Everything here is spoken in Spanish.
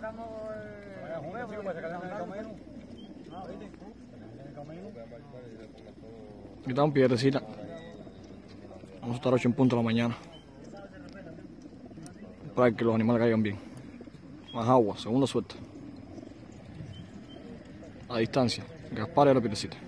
Aquí está un piedrecita. Vamos a estar 8 en punto de la mañana. Para que los animales caigan bien. Más agua, segunda suelta. A distancia. Gaspar y la piedrecita.